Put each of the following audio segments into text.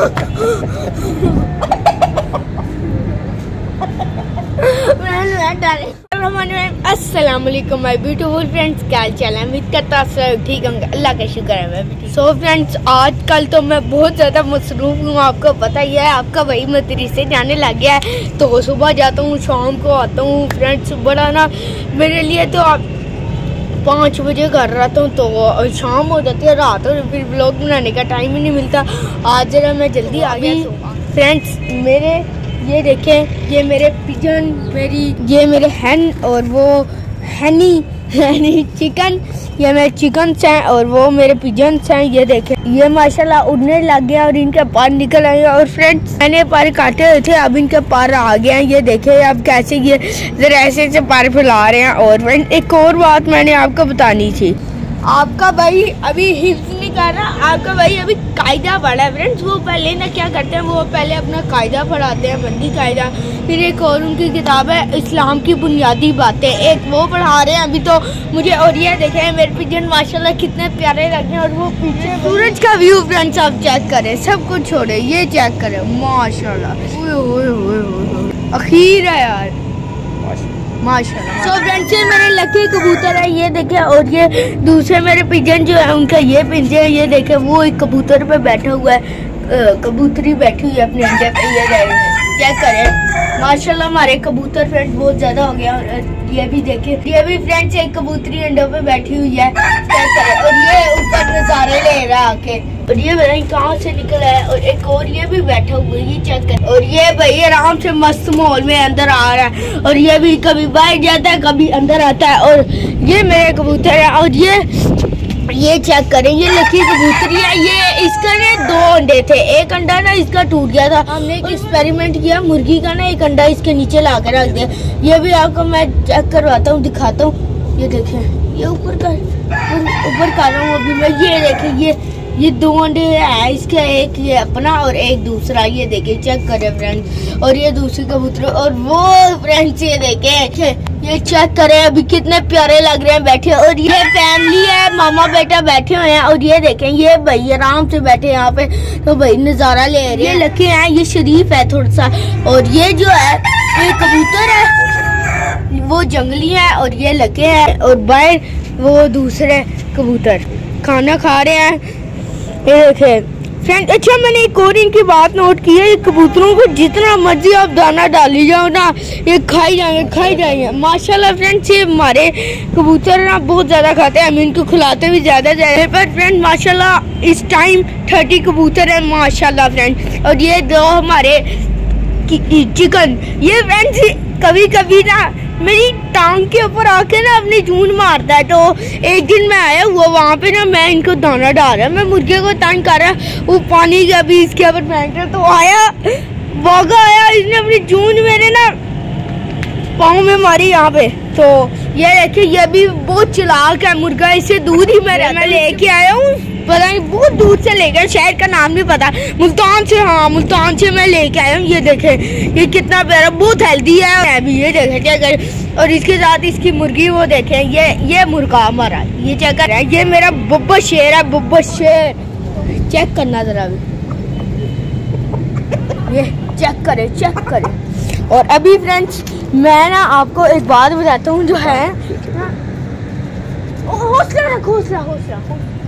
अस्सलाम वालेकुम my beautiful friends, क्या हाल है? उम्मीद करता सब ठीक होंगे, अल्लाह का शुक्र है मैं भी। सो फ्रेंड्स, आजकल तो मैं बहुत ज़्यादा मसरूफ हूँ, आपको पता ही है। आपका भाई मदरसे जाने लग गया है, तो सुबह जाता हूँ, शाम को आता हूँ। फ्रेंड्स बड़ा ना मेरे लिए तो 5 बजे घर रहता हूँ, तो शाम हो जाती है, रात और फिर व्लॉग बनाने का टाइम ही नहीं मिलता। आज जरा मैं जल्दी आ गई। फ्रेंड्स मेरे ये देखें, ये मेरे पिजन, ये मेरे हैन और वो हैनी चिकन, ये मेरे चिकन्स हैं और वो मेरे पिजन्स हैं। ये देखें, ये माशाल्लाह उड़ने लग गया और इनके पर निकल आए। और फ्रेंड्स मैंने पर काटे हुए थे, अब इनके पर आ गए हैं। ये देखें अब कैसे ये जरा ऐसे से पर फैला रहे हैं। और फ्रेंड्स एक और बात मैंने आपको बतानी थी, आपका भाई अभी हिफ्ज नहीं कर रहा, आपका भाई अभी कायदा पढ़ा है। फ्रेंड्स वो पहले ना क्या करते हैं, वो पहले अपना कायदा पढ़ाते हैं, बंदी कायदा। फिर एक और उनकी किताब है इस्लाम की बुनियादी बातें, एक वो पढ़ा रहे हैं अभी तो मुझे। और ये देखें मेरे पिजन माशाल्लाह कितने प्यारे लग रहे हैं। और वो पीछे सूरज का व्यू फ्रेंड्स आप चेक करें, सब कुछ छोड़े, ये चेक करें माशाल्लाह, अखीर है यार माशाल्लाह। सो फ्रेंड्स ये मेरे लकी कबूतर है, ये देखे। और ये दूसरे मेरे पिजन जो है उनका ये पिंजे है, ये देखे। वो एक कबूतर पे बैठा हुआ है, कबूतरी बैठी हुई है अपने अंडे पे। ये चेक करें माशाल्लाह हमारे कबूतर फ्रेंड्स बहुत ज्यादा हो गया। ये भी देखे, ये भी फ्रेंड्स एक कबूतरी अंडों पे बैठी हुई है, चेक करें। और ये ऊपर नजारे ले रहा है आके। और ये भाई कहाँ से निकला है। और एक और ये भी बैठा हुआ है, ये चेक कर। और ये भाई आराम से मस्त माहौल में अंदर आ रहा है। और ये भी कभी बाहर जाता है, कभी अंदर आता है। और ये मेरे कबूतर है। और ये चेक करें, ये लकी कबूतरी है। ये इसका ना 2 अंडे थे, एक अंडा ना इसका टूट गया था। हमने एक एक्सपेरिमेंट किया, मुर्गी का ना एक अंडा इसके नीचे ला कर रख दिया। ये भी आपको मैं चेक करवाता हूँ, दिखाता हूँ। ये देखें, ये ऊपर कर रहा हूँ अभी मैं। ये देखें, ये 2 अंडे है इसका, एक ये अपना और एक दूसरा। ये देखे, चेक करें फ्रेंड्स। और ये दूसरी कबूतर, और वो फ्रेंड्स ये देखे, ये चेक करें अभी कितने प्यारे लग रहे हैं बैठे। और ये फैमिली है, मामा बेटा बैठे हुए हैं। और ये देखें, ये भाई आराम से बैठे यहाँ पे, तो भाई नजारा ले रहे हैं। ये लकी है, ये शरीफ है थोड़ा सा। और ये जो है ये कबूतर है, वो जंगली है। और ये लके है, और बाहर वो दूसरे कबूतर खाना खा रहे हैं। ये देखे फ्रेंड। अच्छा मैंने एक और इनकी बात नोट की है, कबूतरों को जितना मर्जी आप दाना डाली जाओ ना, ये खाई जाएंगे माशाल्लाह। फ्रेंड्स ये हमारे कबूतर ना बहुत ज़्यादा खाते हैं, हम इनको खिलाते भी ज़्यादा पर फ्रेंड माशाल्लाह इस टाइम 30 कबूतर है माशाल्लाह फ्रेंड। और ये 2 हमारे चिकन। ये फ्रेंड्स कभी कभी ना मेरी टांग के ऊपर आके ना अपनी जून मारता है। तो एक दिन मैं आया हुआ वहाँ पे ना, मैं इनको दाना डाल रहा, मैं मुर्गे को तंग कर रहा, वो पानी का भी इसके ऊपर फेंक रहा। तो आया बागा आया, इसने अपनी जून मेरे ना पाँव में मारी यहाँ पे। तो ये देखिए, ये भी बहुत चालाक है मुर्गा, इससे दूर ही मैं लेके आया हूँ, पता नहीं बहुत दूर से लेकर, शहर का नाम नहीं पता, मुल्तान से। हाँ मुल्तान से मैं लेके आया हूँ। ये देखे, ये कितना प्यारा, बहुत हेल्दी है अभी। ये देखे चेक कर। और इसके साथ इसकी मुर्गी, वो देखे, ये मुर्गा हमारा, ये चेक कर। ये मेरा बुब्बा शेर है, बुब्बा शेर, चेक करना जरा भी, ये चेक करे। और अभी फ्रेंड्स मैं ना आपको एक बात बताता हूँ, जो है हौसला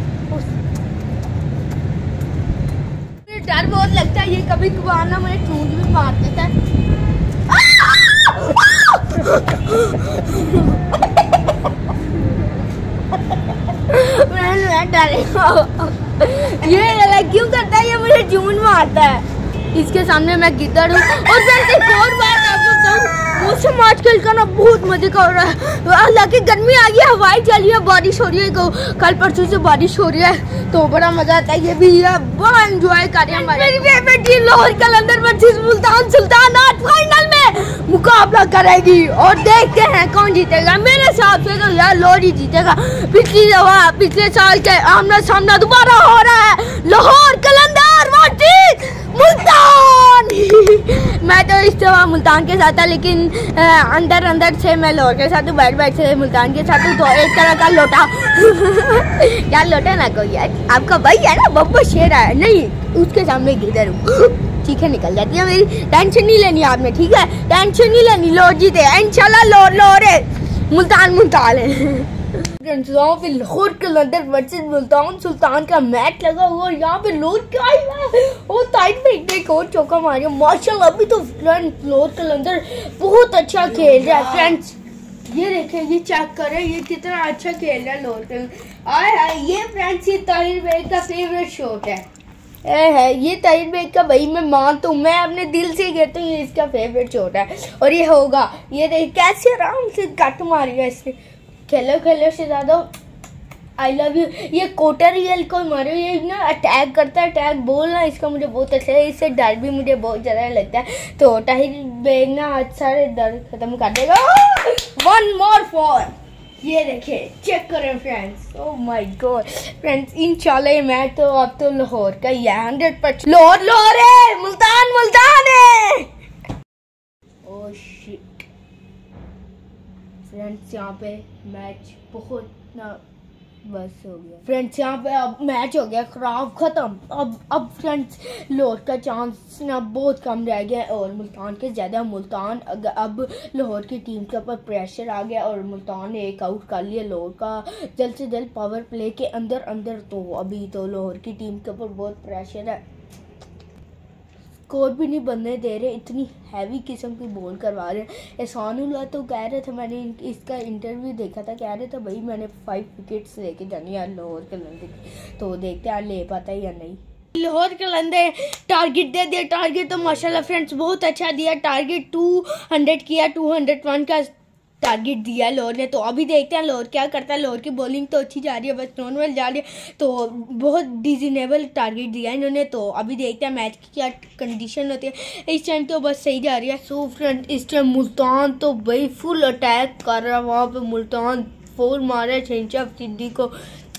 डर बहुत लगता है। ये कभी कभार ना मुझे चूंज भी मार देता है। ये क्यों करता है, ये मुझे जून मारता है, इसके सामने मैं गिद्दड़ हूँ। और फिर एक और बात आपको बताऊँ, मौसम आजकल का ना बहुत मजे का हो रहा है। हालांकि गर्मी आ गई है, हवाएं चल रही है, बारिश हो रही है, कल परसों से बारिश हो रही है, तो बड़ा मजा आता है। ये भी बड़ा एंजॉय कर रहे हैं। मेरी favourite team Lahore Qalandar versus Multan Sultans final में मुकाबला करेगी। और देखते हैं कौन जीतेगा। मेरे हिसाब से तो यार लाहौर ही जीतेगा। पिछले साल के आमना सामना दोबारा हो रहा है, लाहौर कलंदर वर्सेस मुल्तान। मैं तो इस दफा मुल्तान के साथ था, लेकिन अंदर से मैं लाहौर के साथ हूँ, बैठ से मुल्तान के साथ हूँ। तो एक तरह का लोटा यार, लोटा ना कोई यार, आपका भाई है ना बब्बू शेर है, नहीं उसके सामने गिरधर हूँ। चीखें निकल जाती है मेरी, टेंशन नहीं लेनी आपने, ठीक है, टेंशन नहीं लेनी। लाहौर जीते इंशाल्लाह, लाहौर है, मुल्तान है। यहाँ पे लाहौर कलंदर वर्सेस मुल्तान सुल्तान का मैच लगा हुआ, और यहाँ पे लाहौर क्या है वो साइड में एक और चौका मारिया माशाल्लाह। अभी तो फ्रेंड लाहौर कलंदर बहुत अच्छा खेल रहा है फ्रेंड्स, ये देखें, ये चेक करें, ये कितना अच्छा खेल रहा है लाहौर कलंदर। ये फ्रेंड्स, ये ताहिर बेग का फेवरेट शॉट है ये ताहिर बेग का, भाई मैं मानता हूँ, मैं अपने दिल से कहता हूँ ये इसका फेवरेट शॉट है, और ये होगा। ये देख कैसे आराम से कट मारिया इसने, खेलो से ज्यादा आई लव यू। ये कोटर रियल को मारो, ये ना अटैक करता है, अटैक बोलना इसका मुझे बहुत अच्छा है, इससे डर भी मुझे बहुत ज़्यादा लगता है। तो ताहिर बेग ना आज सारे डर खत्म कर देगा। 1 more 4, ये देखे, चेक करें friends, oh my God friends, इंशाल्लाह ये मैच तो अब तो लाहौर का ही है, 100%। लाहौर है, मुल्तान है। ओह शिट फ्रेंड्स, यहाँ पे मैच बहुत ना बस हो गया फ्रेंड्स, यहाँ पे अब मैच हो गया खराब, खत्म। अब फ्रेंड्स लाहौर का चांस ना बहुत कम रह गया, और मुल्तान के ज़्यादा। मुल्तान अब लाहौर की टीम के ऊपर प्रेशर आ गया, और मुल्तान ने एक आउट कर लिया लाहौर का जल्द से जल्द पावर प्ले के अंदर। तो अभी तो लाहौर की टीम के ऊपर बहुत प्रेशर है, स्कोर भी नहीं बनने दे रहे, इतनी हैवी किस्म की बॉल करवा रहे हैं। एहसानुल्लाह तो कह रहे थे, मैंने इसका इंटरव्यू देखा था, कह रहे थे भाई मैंने 5 विकेट्स लेके जानी यार लाहौर कलंदर की, तो देखते हैं ले पाता है या नहीं। लाहौर कलंदर टारगेट दे दिया, टारगेट तो माशाल्लाह फ्रेंड्स बहुत अच्छा दिया, टारगेट 200 किया, 201 का टारगेट दिया लाहौर ने। तो अभी देखते हैं लाहौर क्या करता है। लाहौर की बॉलिंग तो अच्छी जा रही है, बस नॉर्मल जा रही है, तो बहुत डिजनेबल टारगेट दिया है इन्होंने। तो अभी देखते हैं मैच की क्या कंडीशन होती है। इस टाइम तो बस सही जा रही है। सो फ्रेंड, इस टाइम मुल्तान तो भाई फुल अटैक कर रहा है, वहाँ पे मुल्तान 4 मारा शहनशाह सिद्दीकी को।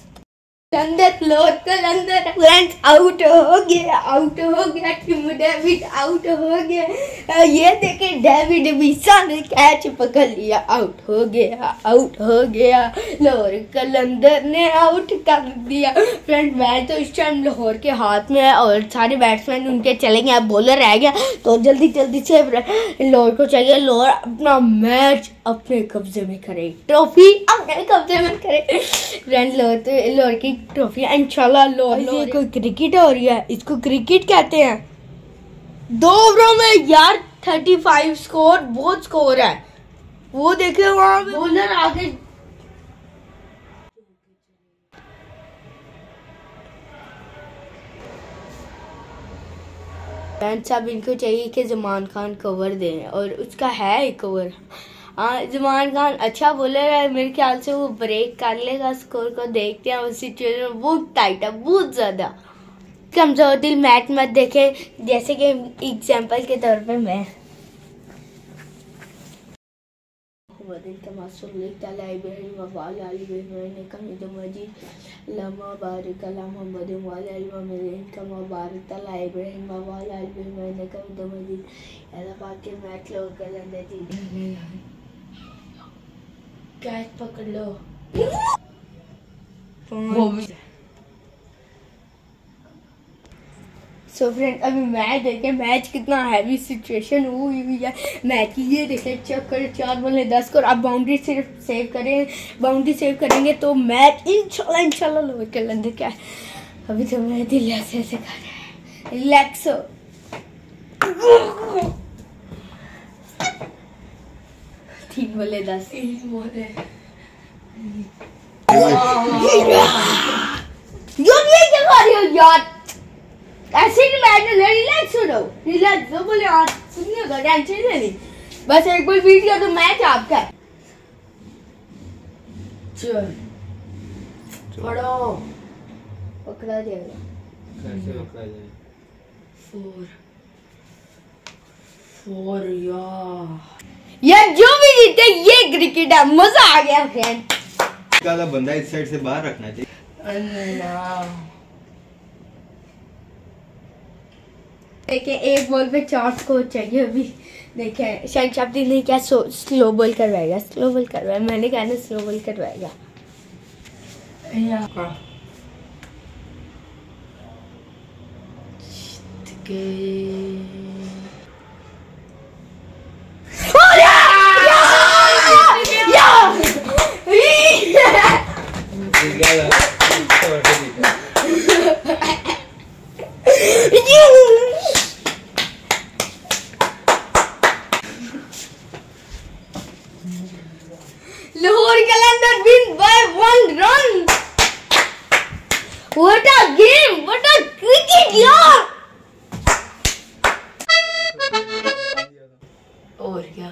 लाहौर कलंदर फ्रेंड्स आउट हो गया टीम डेविड आउट हो गया। ये देखे डेविड विसा ने कैच पकड़ लिया, आउट हो गया। लाहौर कलंदर ने आउट कर दिया। फ्रेंड मैच तो इस टाइम लाहौर के हाथ में है, और सारे बैट्समैन उनके चले गए, अब बॉलर रह गया, तो जल्दी से लाहौर को चाहिए लाहौर अपना मैच अपने कब्जे में करे, ट्रॉफी अपने कब्जे में करे। फ्रेंड लाहौर की ट्रॉफी इंशाल्लाह। लाहौर कोई क्रिकेट हो रही है, इसको क्रिकेट कहते हैं। 2 ओवरों में यार 35 स्कोर, बहुत स्कोर है। वो देखे वहां बॉलर आगे, साहब इनको चाहिए कि जमान खान कवर दें, और उसका है एक कवर। हाँ, जमान खान अच्छा बॉलर है, मेरे ख्याल से वो ब्रेक कर लेगा स्कोर को। देखते हैं उस सिचुएशन बहुत टाइट है, बहुत ज़्यादा। कमजोर दिल मैच मत देखे, जैसे कि एग्जाम्पल के तौर पे मैं कैच पकड़ लो। सो फ्रेंड, अभी मैच देखें, मैच कितना हैवी सिचुएशन हुई है मैच की। ये देखें, चक्कर 4 बॉल 10 स्कोर। अब बाउंड्री सिर्फ सेव करेंगे तो मैच इंशाल्लाह लाहौर कलंदर क्या है। अभी तो मेरा दिल ऐसे कर रहा है, रिलैक्स हो। तीन बॉल 10 यार, ये क्या कर रही हो यार, ऐसे नहीं बैठना, रिलैक्स हो जाओ, रिलैक्स हो। बोले यार सुनिए, टेंशन नहीं, बस एक बार वीडियो तो मैच आपका है। चल पढ़ो, पकड़ा जाएगा, कैसे पकड़ा जाएगा? 4 यार जो भी जीते ये क्रिकेट है, मजा आ गया फ्रेंड। काला बंदा इस साइड से बाहर रखना चाहिए। देखिए एक बॉल पे 4 स्कोर चाहिए अभी। देखिए शहनशाब्दी ने क्या स्लो बॉल करवाएगा, स्लो बॉल करवाएगा, मैंने कहा ना स्लो बॉल करवाएगा। Lahore Calendar win by 1 run. What a game! What a cricket, yaar! और क्या?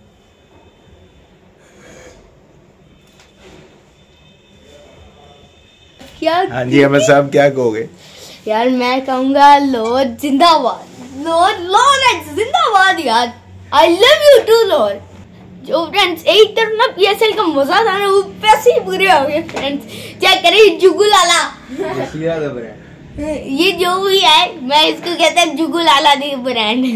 क्या? हाँ जी अहमद साहब क्या कहोगे? यार मैं कहूँगा लाहौर जिंदाबाद, लाहौर जिंदाबाद यार। I love you too Lahore. जो फ्रेंड्स एक तरफ ना पीएसएल का मजा था ना, वो पैसे ही पूरे हो गए फ्रेंड्स। क्या करे जुगु लाला। ये जो भी है मैं इसको कहता हूँ जुगु लाला दी ब्रांड।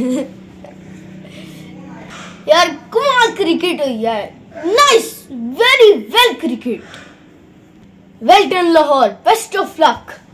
यार कमाल क्रिकेट हुई है, nice, very well cricket, well done Lahore, best of luck.